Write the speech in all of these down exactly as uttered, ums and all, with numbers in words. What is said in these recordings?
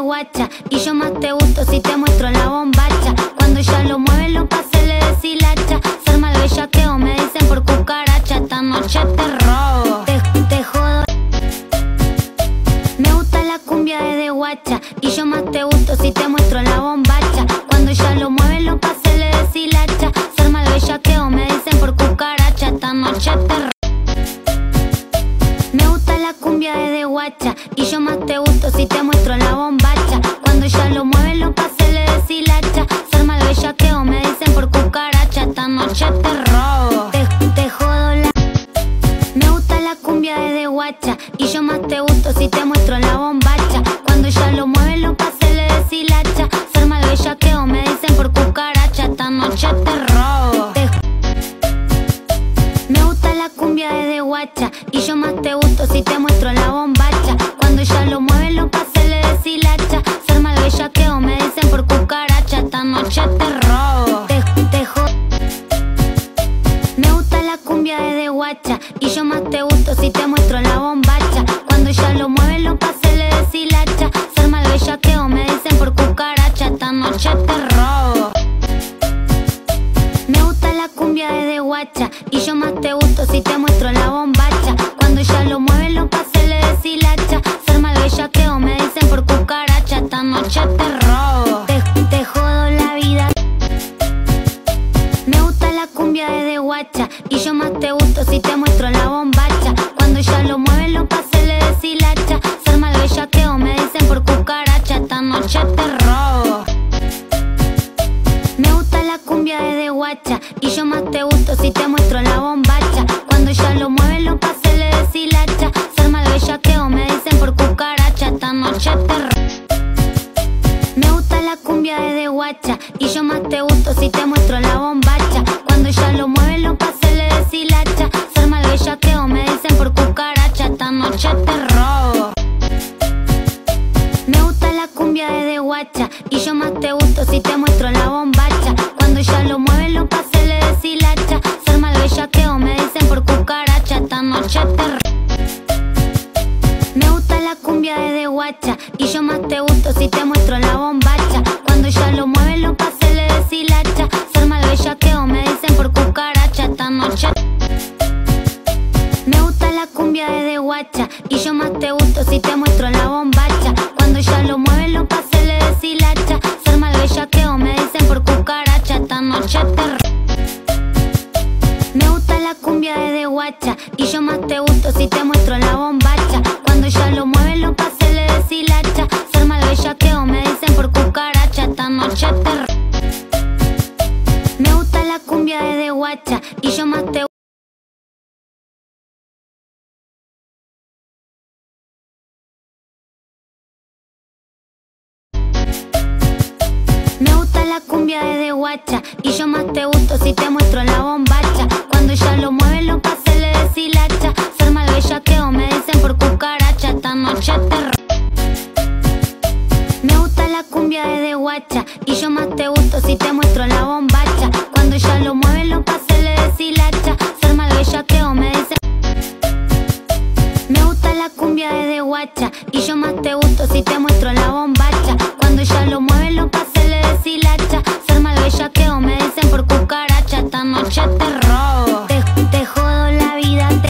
guacha. Y yo más te gusto si te muestro la bombacha. Cuando ella lo mueve lo pase le deshilacha. Se arma el bellaqueo, me dicen por cucaracha. Esta noche te robo, te, te jodo. Me gusta la cumbia de guacha. Y yo más te gusto si te muestro la bombacha. Cuando ella lo mueve lo pase le deshilacha. Se arma el bellaqueo, me dicen por cucaracha. Esta noche te robo. Me gusta la cumbia de guacha. Y yo más te gusto si te muestro la bombacha. Cuando ella lo mueve lo pase le deshilacha. Se arma el bellaqueo, me dicen por cucaracha. Esta noche te robo, te, te jodo la. Me gusta la cumbia de guacha. Y yo más te gusto si te muestro la bombacha. Cuando ella lo mueve lo pase le deshilacha. Se arma el bellaqueo, me dicen por cucaracha. Esta noche te robo, te. Me gusta la cumbia de guacha. Y yo más te gusto si te muestro la bombacha. Cuando ella lo mueve lo pase le deshilacha. Se arma el bellaqueo, me dicen por cucaracha. Esta noche te robo, te, te jodo. Me gusta la cumbia de guacha. Y yo más te gusto si te muestro la bombacha. Cuando ella lo mueve lo pase le deshilacha. Se arma el bellaqueo, me dicen por cucaracha. Esta noche te robo. Me gusta la cumbia de guacha. Y yo más te gusto si te muestro la bombacha. Cuando ella lo mueve lo pase le deshilacha. Se arma el bellaqueo, me dicen por cucaracha. Esta noche te robo, te, te jodo la vida. Me gusta la cumbia de guacha. Y yo más te gusto si te muestro la bombacha. Cuando ella lo mueve lo pase le deshilacha. Se arma el bellaqueo, me dicen por cucaracha. Esta noche te robo. Me gusta la cumbia de guacha. Y yo más te gusto si te muestro la bombacha. Cuando ella lo mueve lo pase le deshilacha. Se arma el bellaqueo, me dicen por cucaracha. Esta noche te robo. Me gusta la cumbia de guacha. Y yo más te gusto si te muestro la bombacha. Cuando ella lo mueve lo pase le deshilacha. Se arma el bellaqueo, me dicen por cucaracha. Esta noche te robo. Me gusta la cumbia de guacha. Y yo más te gusto si te muestro la bombacha. Cuando ella lo mueve lo pase le deshilacha. Se arma el bellaqueo, me dicen por cucaracha. Esta noche te robo. Me gusta la cumbia de guacha. Y yo más te gusto si te muestro la bombacha. Cuando ella lo mueve lo pase le deshilacha. Se arma el bellaqueo, me dicen por cucaracha. Esta noche. Me gusta la cumbia de guacha. Y yo más te gusto si te muestro la bombacha. Cuando ella lo mueve lo pase le deshilacha. Se arma el bellaqueo, me dicen por cucaracha. Esta noche te robo. Me gusta la cumbia de guacha. Y yo más te gusto si te muestro la bombacha. Cuando ella lo mueve lo pase le deshilacha. Se arma el bellaqueo, me dicen por cucaracha. Esta noche te robo. Me gusta la cumbia de guacha. Y yo más te Me gusta la cumbia de guacha. Y yo más te gusto si te muestro la bombacha. Cuando ella lo mueve lo pase le deshilacha. Se arma el bellaqueo, me dicen por cucaracha. Esta noche te robo. Me gusta la cumbia de guacha. Y yo más te gusto si te muestro la bombacha. Cuando ella lo mueve lo pase le deshilacha. Se arma el bellaqueo, me dicen. Me gusta la cumbia de guacha. Y yo más te gusto si te muestro la bombacha. Cuando ella lo mueve lo pase le deshilacha. Se arma el bellaqueo, me dicen por cucaracha. Esta noche te robo, te, te jodo la vida. Te...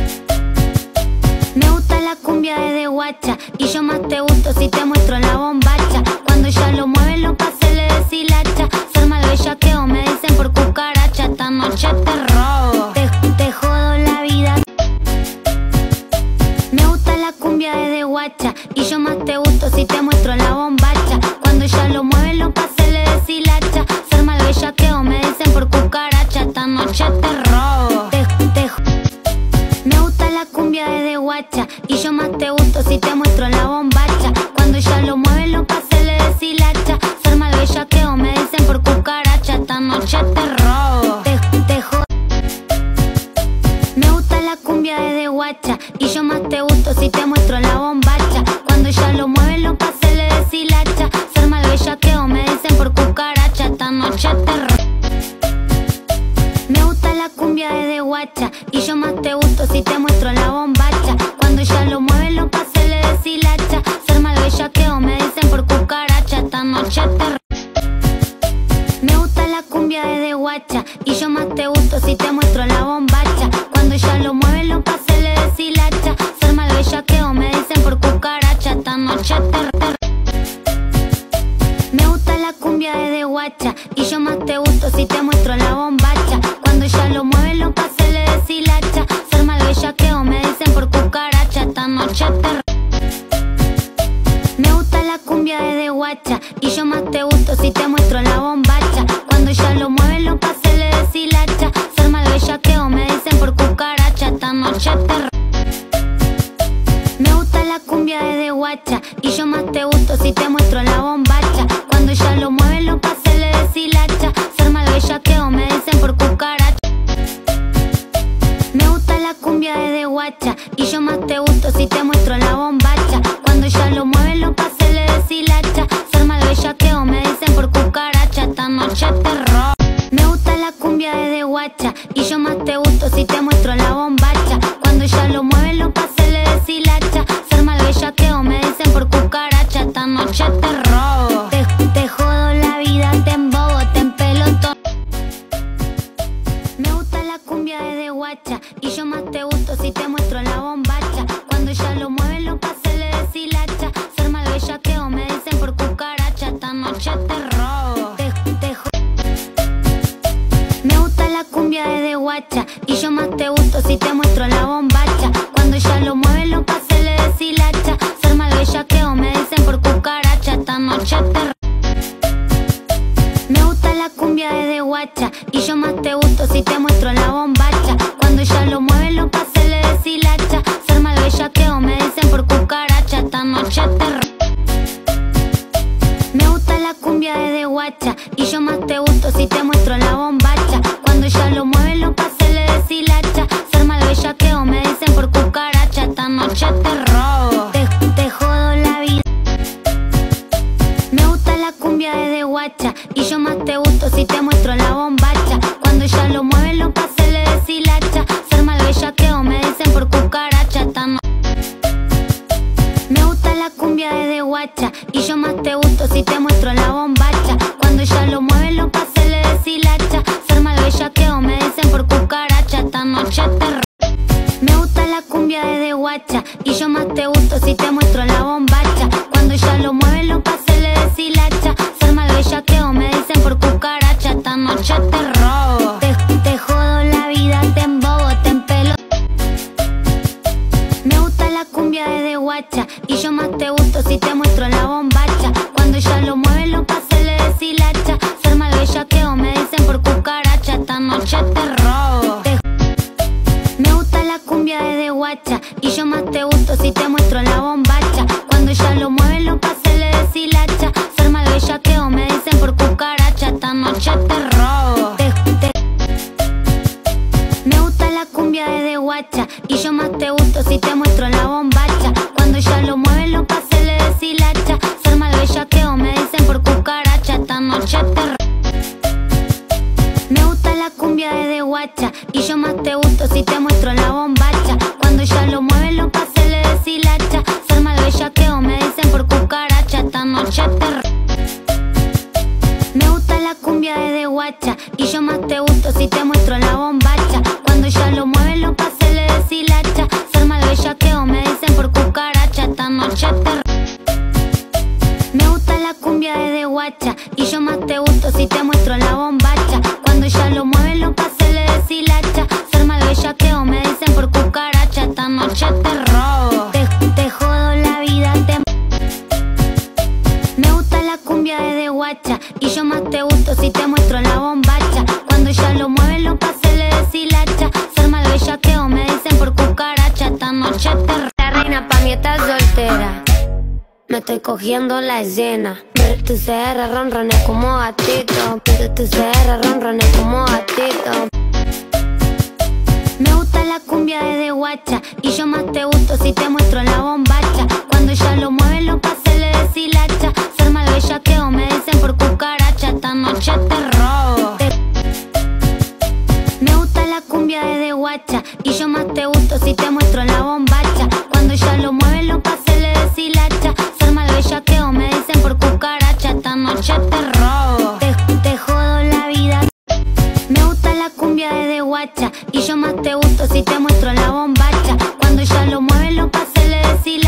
Me gusta la cumbia de guacha. Y yo más te gusto si te muestro la bombacha. Cuando ella lo mueve lo pase le deshilacha. Se arma el bellaqueo, me dicen por cucaracha. Esta noche te robo, te, te jodo la vida. Me gusta la cumbia de guacha. Y yo más te gusto si te muestro la bombacha. Cuando ella lo mueve lo pase le deshilacha. Se arma el bellaqueo, me dicen por cucaracha. Esta noche te robo, te, te. Me gusta la cumbia de guacha. Y yo más te gusto si te muestro la bombacha. Cuando ella lo mueve lo pase le deshilacha. Se arma el bellaqueo, me dicen por cucaracha. Esta noche te robo, te, te jodo. Me gusta la cumbia de guacha. Y yo más te gusto si te muestro la bombacha. Cuando ella lo mueve lo pase le deshilacha. Se arma el bellaqueo, me dicen por cucaracha. Esta noche te robo. Me gusta la cumbia de guacha. Y yo más te gusto si te muestro la bombacha. Cuando ella lo mueve lo pase le deshilacha. Se arma el bellaqueo, me dicen por guacha y yo más te gusto si te muestro la bombacha. Cuando ya lo mueves los pases le deshilacha. Se arma el bellaqueo, me dicen por cucaracha. Esta noche te r... Me gusta la cumbia desde guacha y yo más te gusto si te muestro la bombacha. Cuando ya lo mueves los pases le deshilacha. Se arma el bellaqueo, me dicen por cucaracha. Me gusta la cumbia desde guacha y yo más te gusto si te muestro la bombacha. Cuando ya lo mueves los pases le deshilacha. Se arma el bellaqueo, me dicen por cucaracha. Esta noche te robo. Me gusta la cumbia desde guacha y yo más te gusto si te muestro la bombacha. Cuando ya lo mueves los pases le deshilacha. Se arma el bellaqueo, me dicen por cucaracha. Esta noche te robo. Te, te jodo la vida, te embobo, te empelotón. Me gusta la cumbia desde guacha y yo más te gusto si te muestro la bombacha. Cuando ya lo mueves los pases le deshilacha. Se arma el bellaqueo, me dicen por cucaracha. Esta noche te robo. Te, te jodo. Me gusta la cumbia desde guacha y yo más te gusto si te muestro la bombacha. Cuando ya lo mueves los pases le deshilacha. Se arma el bellaqueo, me dicen por cucaracha. Esta noche te robo. Me gusta la cumbia desde guacha y yo más te gusto si te muestro la bombacha. Cuando ya lo mueves los pases le deshilacha. Se arma el bellaqueo, me dicen por cucaracha. Esta noche te robo. Me gusta la cumbia desde guacha y yo más te gusto si te muestro la bombacha. Cuando ya lo mueves los pases le deshilacha. Se arma el bellaqueo, me dicen por cucaracha. Esta noche te robo. Te, te jodo la vida. Me gusta la cumbia desde guacha y yo más te gusto si te muestro la bombacha. Cuando ya lo mueves los pases le deshilacha. Se arma el bellaqueo, me dicen por cucaracha. Esta noche. Me gusta la cumbia desde guacha y yo más te gusto si te muestro la bombacha. Cuando ya lo mueves los pases le deshilacha. Se arma el bellaqueo, me dicen por cucaracha. Esta noche te robo. Me gusta la cumbia desde guacha y yo más te gusto si te muestro la bombacha. Cuando ya lo mueves los pases le deshilacha. Se arma el bellaqueo, me dicen por cucaracha. Esta noche te robo. Te, te jodo la vida, te embobo, te empelo. Me gusta la cumbia desde guacha y yo más te gusto si te muestro la bombacha. Cuando ya lo mueves los pases le deshilacha. Se arma el bellaqueo, me dicen por cucaracha. Esta noche te robo. Te, me gusta la cumbia desde guacha y yo más te gusto si te muestro la bombacha. Cuando ya lo mueves los pases le deshilacha. Se arma el bellaqueo, me dicen por cucaracha. Esta noche te robo. Te, te, me gusta la cumbia desde guacha y yo más te gusto si te muestro la bombacha. Cuando ya lo mueves los pases le deshilacha. Se arma el bellaqueo, me dicen por cucaracha. Esta noche te robo. Me gusta la cumbia desde guacha y yo más te gusto si te muestro la bombacha. Cuando ya lo mueves los pases le deshilacha. Se arma el bellaqueo, me dicen por cucaracha. Esta noche te robo. Me gusta la cumbia desde guacha y yo más te gusto si te muestro la bombacha. Cuando ya lo mueves los pases le deshilacha. Se arma el bellaqueo, me dicen por cucaracha. Esta noche te robo. Me gusta la cumbia desde guacha y yo más te gusto si te muestro la bombacha. Cuando ya lo mueves los pases le deshilacha. Se arma el bellaqueo, me dicen por cucaracha. Esta noche te robo. Te, te jodo la vida, te... Me gusta la cumbia desde guacha y yo más te gusto si te muestro la bombacha. Cuando ya lo mueves los pases le deshilacha. Se arma el bellaqueo, me dicen por cucaracha. Esta noche te robo. La reina pa' mí está soltera. Me estoy cogiendo la escena. Tu C R ronrones como gatito. Tu C R ronrones como gatito. Me gusta la cumbia desde guacha y yo más te gusto si te muestro la bombacha. Cuando ya lo mueves los pases le deshilacha. Se arma el bellaqueo, me dicen por cucaracha. Esta noche te robo. Te, me gusta la cumbia desde guacha y yo más te gusto si te muestro la bombacha. Cuando ya lo mueves los pases le deshilacha. Se arma el bellaqueo, me dicen por cucaracha. Esta noche te robo. Te, te jodo la vida. Me gusta la cumbia desde guacha y yo más te gusto si te muestro la bombacha. Cuando ya lo mueves los pases le deshilacha.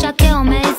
bellaqueo me